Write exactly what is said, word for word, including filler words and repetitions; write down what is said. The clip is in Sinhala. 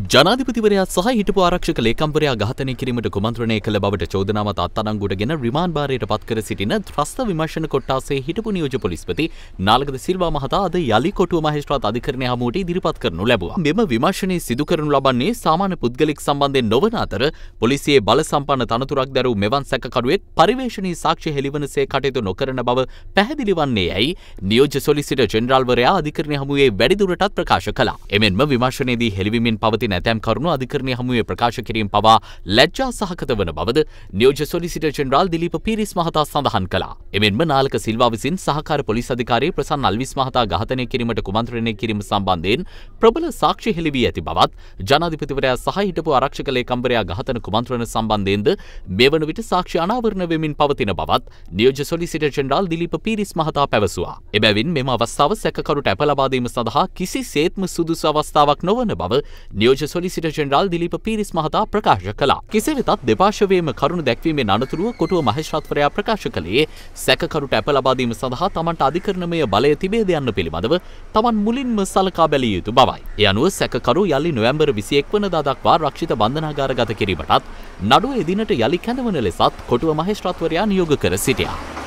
ජනාධිපතිවරයා සහ හිටපු ආරක්ෂක ලේකම්වරයා ඝාතනය කිරීමට කුමන්ත්‍රණය කළ බවට චෝදනාවත් අත්අඩංගුවටගෙන රිමාන්ඩ් භාරයට පත් කර සිටින ත්‍රස්ත විමර්ශන කොට්ටාසයේ හිටපු නියෝජ්‍ය පොලිස්පති නාලගද සිල්වා මහතා අද යලි කොටුව මහේස්ත්‍රාත් අධිකරණය හමුවට ඉදිරිපත් කරනු ලැබුවා. මෙම විමර්ශනයේ සිදු කරනු ලබන්නේ සාමාන්‍ය පුද්ගලික සම්බන්ධයෙන් නොවන අතර පොලිසියේ බල සම්පන්න තනතුරක් දැරූ මෙවන් සැකකරුවෙක් පරිවේශනීය සාක්ෂි හෙළිවනසේ කටයුතු නොකරන බව පැහැදිලි වන්නේ යැයි නියෝජ්‍ය සොලිසිටර් ජෙනරාල්වරයා අධිකරණය හමුවේ වැඩිදුරටත් ප්‍රකාශ කළා. එමෙන්ම විමර්ශනයේදී හෙළිවීමෙන් පවතින නැතැම් කරුණු අධිකරණය හමුවේ ප්‍රකාශ කිරීම පවා ලැජ්ජා සහගත වන බවද නියෝජ්‍ය සොලිසිටර් ජෙනරාල් දිලීප පීරිස් මහතා සඳහන් කළා. එමෙන්ම නාලක සිල්වා විසින් සහකාර පොලිස් අධිකාරී ප්‍රසන්න අල්විස් මහතා ඝාතනය කිරීමට කුමන්ත්‍රණය කිරීම සම්බන්ධයෙන් ප්‍රබල සාක්ෂි හෙළි වී ඇති බවත් ජනාධිපතිවරයා සහ හිටපු ආරක්ෂක ලේකම්වරයා ඝාතන කුමන්ත්‍රණ සම්බන්ධයෙන්ද මේ වන විට සාක්ෂි අනාවරණ වෙමින් පවතින බවත් නියෝජ්‍ය සොලිසිටර් ජෙනරාල් දිලීප පීරිස් මහතා පැවසුවා. එබැවින් මෙම අවස්ථාව සැකකරුට අප ලබා දීම සඳහා කිසිසේත්ම සුදුසු අවස්ථාවක් නොවන බව නියෝජ්‍ය සොලිසිටර් ජෙනරාල් දිලීප පීරිස් මහතා ප්‍රකාශ කළා. කෙසේ වෙතත් දෙපාර්ශවයේම කරුණු දැක්වීමේ අනතුරුව කොටුව මහේස්ත්‍රාත්වරයා ප්‍රකාශ කළේ සැකකරුට අප ලබා දීම සඳහා තමන්ට අධිකරණමය බලය තිබේද යන්න පිළිබඳව තමන් මුලින්ම සලකා බැලිය යුතු බවයි. ඒ අනුව සැකකරු යලි නොවැම්බර් විසිඑක වනදා දක්වා රක්ෂිත බන්ධනාගාරගත කිරීමටත් නඩුව එදිනට යලි කැඳවන ලෙසත් කොටුව මහේස්ත්‍රාත්වරයා නියෝග කර සිටියා.